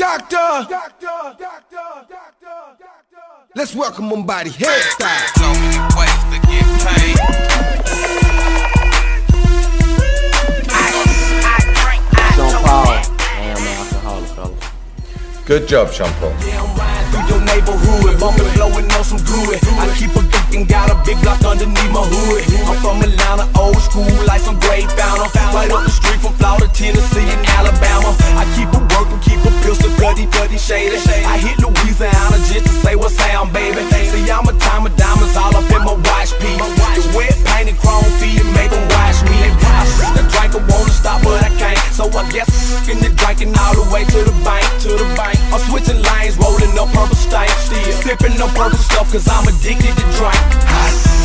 Doctor. Let's welcome Mumbai hairstyle. So many ways to get paid. Sean Paul, I am an alcoholic, fellas. Good job, Sean Paul. Through your neighborhood, bumping, blowing on some good. I keep a thinking, got a big block underneath my hood. I'm from Atlanta, old school, like some great founder. Right up the street from Florida, Tennessee, and Alabama. I keep a working, keep a pistol, dirty, shady. I hit Louisiana just to say what's sound, baby. See, I'm a time of diamonds all up in my watch piece. The wet painted chrome feet and make them watch me. I see the drinker wanna stop, but I can't. So I guess in the drinking all the way to the bank, I'm switching lanes, rolling up purple stank. Still sipping no purple stuff, cause I'm addicted to drink.